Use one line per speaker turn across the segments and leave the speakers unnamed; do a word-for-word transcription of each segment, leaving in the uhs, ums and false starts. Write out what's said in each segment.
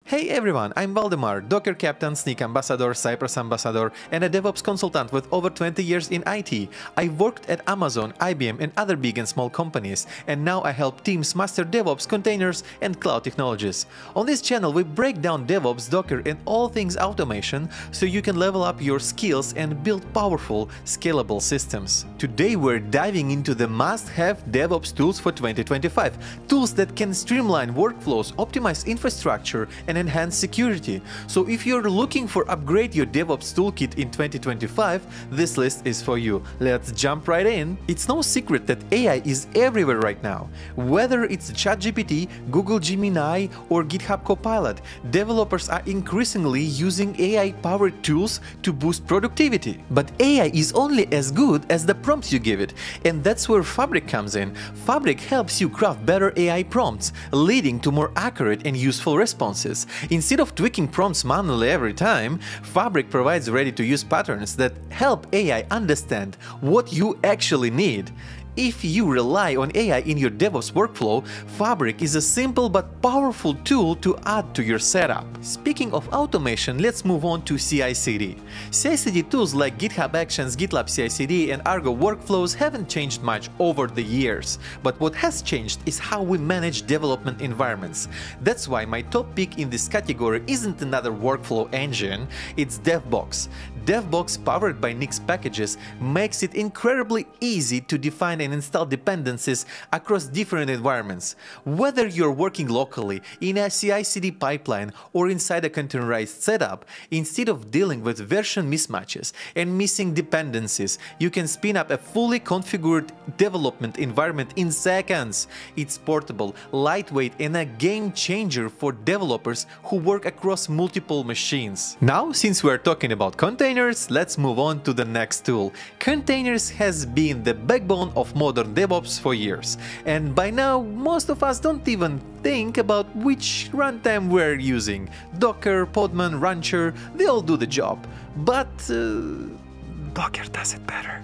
Hey everyone, I'm Valdemar, Docker Captain, Snyk Ambassador, Cypress Ambassador, and a DevOps consultant with over twenty years in I T. I worked at Amazon, I B M, and other big and small companies, and now I help teams master DevOps, containers, and cloud technologies. On this channel, we break down DevOps, Docker, and all things automation so you can level up your skills and build powerful, scalable systems. Today, we're diving into the must-have DevOps tools for twenty twenty-five, tools that can streamline workflows, optimize infrastructure, and enhance security. So if you're looking for upgrade your DevOps toolkit in twenty twenty-five, this list is for you. Let's jump right in. It's no secret that A I is everywhere right now. Whether it's ChatGPT, Google Gemini, or GitHub Copilot, developers are increasingly using A I-powered tools to boost productivity. But A I is only as good as the prompts you give it, and that's where Fabric comes in. Fabric helps you craft better A I prompts, leading to more accurate and useful responses. Instead of tweaking prompts manually every time, Fabric provides ready-to-use patterns that help A I understand what you actually need. If you rely on A I in your DevOps workflow, Fabric is a simple but powerful tool to add to your setup. Speaking of automation, let's move on to C I C D. C I C D tools like GitHub Actions, GitLab C I C D, and Argo workflows haven't changed much over the years. But what has changed is how we manage development environments. That's why my top pick in this category isn't another workflow engine, it's DevBox. DevBox, powered by Nix packages, makes it incredibly easy to define and install dependencies across different environments. Whether you're working locally, in a C I C D pipeline, or inside a containerized setup, instead of dealing with version mismatches and missing dependencies, you can spin up a fully configured development environment in seconds. It's portable, lightweight, and a game changer for developers who work across multiple machines. Now, since we're talking about containers, let's move on to the next tool. Containers has been the backbone of modern DevOps for years, and by now most of us don't even think about which runtime we're using. Docker, Podman, Rancher, they all do the job, but uh, Docker does it better.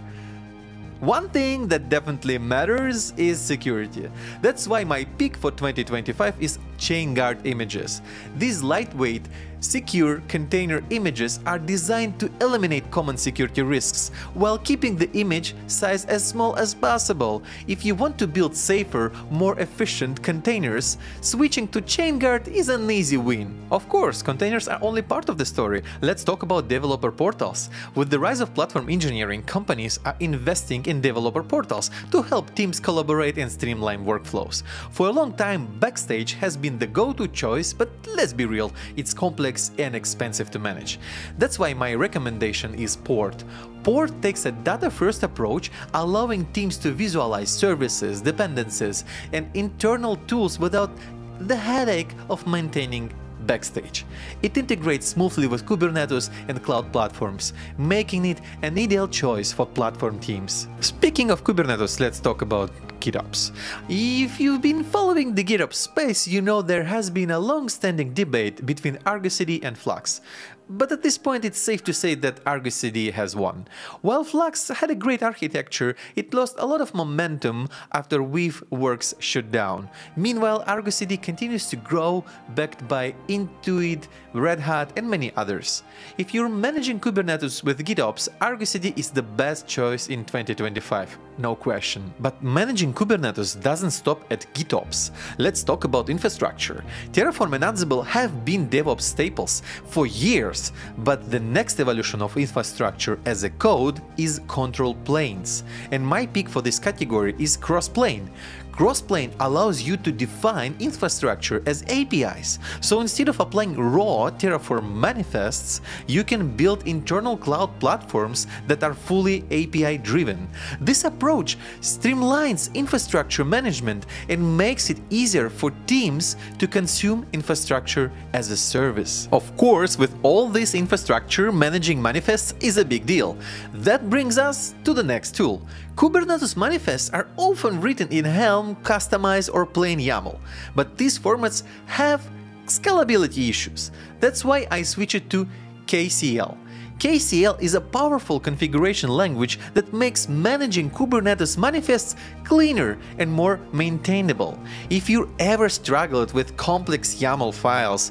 One thing that definitely matters is security. That's why my pick for twenty twenty-five is ChainGuard images. These lightweight, secure container images are designed to eliminate common security risks while keeping the image size as small as possible. If you want to build safer, more efficient containers, switching to ChainGuard is an easy win. Of course, containers are only part of the story. Let's talk about developer portals. With the rise of platform engineering, companies are investing in developer portals to help teams collaborate and streamline workflows. For a long time, Backstage has been the go-to choice, but let's be real, it's complex and expensive to manage. That's why my recommendation is Port. Port takes a data-first approach, allowing teams to visualize services, dependencies, and internal tools without the headache of maintaining Backstage. It integrates smoothly with Kubernetes and cloud platforms, making it an ideal choice for platform teams. Speaking of Kubernetes, let's talk about GitOps. If you've been following the GitOps space, you know there has been a long-standing debate between Argo C D and Flux. But at this point, it's safe to say that Argo C D has won. While Flux had a great architecture, it lost a lot of momentum after Weaveworks shut down. Meanwhile, Argo C D continues to grow, backed by Intuit, Red Hat, and many others. If you're managing Kubernetes with GitOps, Argo C D is the best choice in twenty twenty-five, no question. But managing Kubernetes doesn't stop at GitOps. Let's talk about infrastructure. Terraform and Ansible have been DevOps staples for years. But the next evolution of infrastructure as a code is control planes. And my pick for this category is Crossplane. Crossplane allows you to define infrastructure as A P Is. So instead of applying raw Terraform manifests, you can build internal cloud platforms that are fully A P I driven. This approach streamlines infrastructure management and makes it easier for teams to consume infrastructure as a service. Of course, with all this infrastructure, managing manifests is a big deal. That brings us to the next tool. Kubernetes manifests are often written in Helm, Kustomize, or plain YAML, but these formats have scalability issues. That's why I switched to K C L. K C L is a powerful configuration language that makes managing Kubernetes manifests cleaner and more maintainable. If you ever struggled with complex YAML files,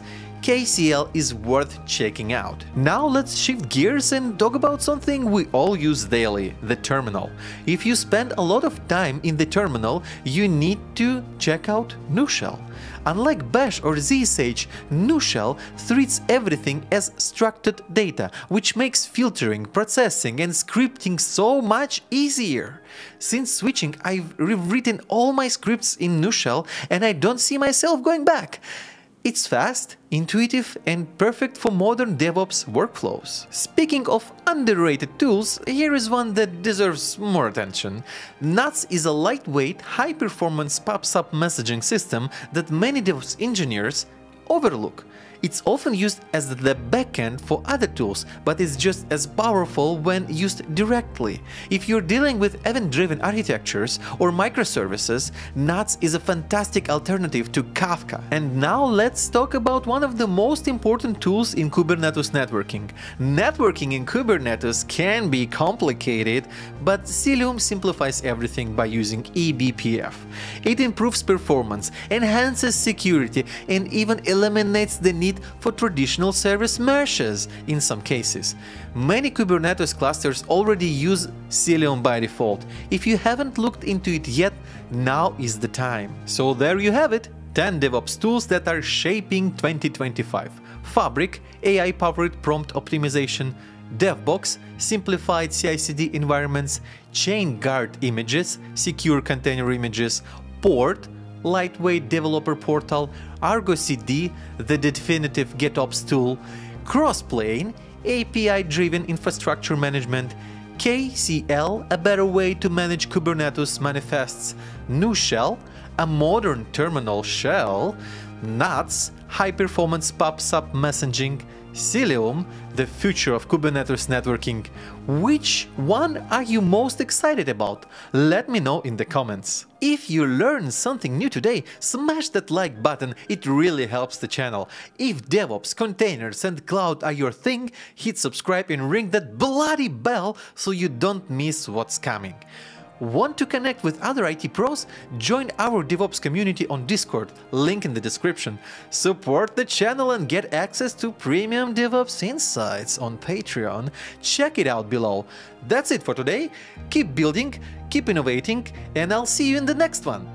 K C L is worth checking out. Now let's shift gears and talk about something we all use daily, the terminal. If you spend a lot of time in the terminal, you need to check out NuShell. Unlike Bash or Z S H, NuShell treats everything as structured data, which makes filtering, processing and scripting so much easier. Since switching, I've rewritten all my scripts in NuShell and I don't see myself going back. It's fast, intuitive and perfect for modern DevOps workflows. Speaking of underrated tools, here is one that deserves more attention. Nuts is a lightweight, high-performance PubSub messaging system that many DevOps engineers overlook. It's often used as the backend for other tools, but it's just as powerful when used directly. If you're dealing with event-driven architectures or microservices, Nuts is a fantastic alternative to Kafka. And now let's talk about one of the most important tools in Kubernetes networking. Networking in Kubernetes can be complicated, but Cilium simplifies everything by using e B P F. It improves performance, enhances security, and even eliminates the need for traditional service meshes in some cases. Many Kubernetes clusters already use Cilium by default. If you haven't looked into it yet, now is the time. So there you have it, ten DevOps tools that are shaping twenty twenty-five. Fabric, A I-powered prompt optimization, DevBox, simplified C I C D environments, ChainGuard images, secure container images, Port, lightweight developer portal, Argo C D, the definitive GitOps tool, Crossplane, A P I-driven infrastructure management, K C L, a better way to manage Kubernetes manifests, NuShell, a modern terminal shell, Nuts, high-performance PubSub messaging, Cilium, the future of Kubernetes networking. Which one are you most excited about? Let me know in the comments. If you learned something new today, smash that like button, it really helps the channel. If DevOps, containers and cloud are your thing, hit subscribe and ring that bloody bell so you don't miss what's coming. Want to connect with other I T pros? Join our DevOps community on Discord, link in the description. Support the channel and get access to premium DevOps insights on Patreon. Check it out below. That's it for today. Keep building, keep innovating, and I'll see you in the next one.